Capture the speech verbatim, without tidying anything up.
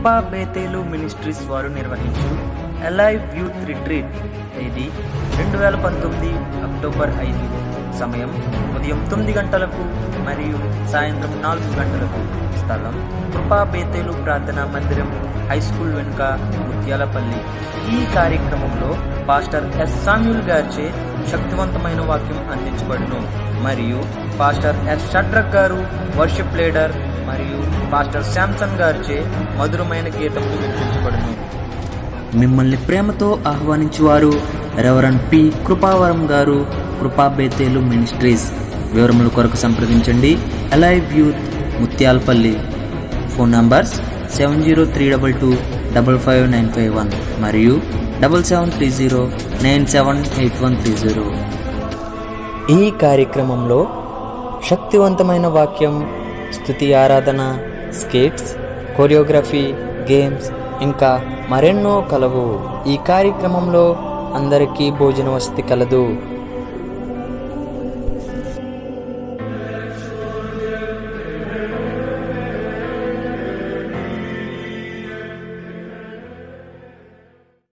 కృపా బేతేలు మినిస్ట్రీస్ వారు నిర్వహించు alive youth retreat తేదీ రెండు వేల పంతొమ్మిది అక్టోబర్ ఐదు, సమయం ఉదయం తొమ్మిది గంటలకు మరియు సాయంత్రం నాలుగు గంటలకు. స్థలం కృపా బేతేలు ప్రార్థనా మందిరం, హై స్కూల్ వెనుక, ముత్యాలపల్లి. ఈ కార్యక్రమంలో పాస్టర్ ఎస్ సామ్యూల్ గారిచే శక్తివంతమైన వాక్యం అందించబడును మరియు పాస్టర్ ఎస్ షడ్రక్ గారు వర్షిప్ లీడర్ మరియు పాస్టర్ శాంసన్ గారిచే మధురమైన గీతములు వినిపించబడును. మిమ్మల్ని ప్రేమతో ఆహ్వానించువారు రెవరెండ్ పి కృపావరం గారు, కృపా బేతేలు మినిస్ట్రీస్. వివరముల కొరకు సంప్రదించండి. Alive youth, Mutyalapalli. Phone numbers seven zero three double two double five nine five one మరియు double seven three zero nine seven eight one three zero. ఈ కార్యక్రమంలో శక్తివంతమైన వాక్యం, స్తుతి ఆరాధన, స్కేట్స్, కొరియోగ్రఫీ, గేమ్స్ ఇంకా మరెన్నో కలవు. ఈ కార్యక్రమంలో అందరికీ భోజన వసతి కలదు.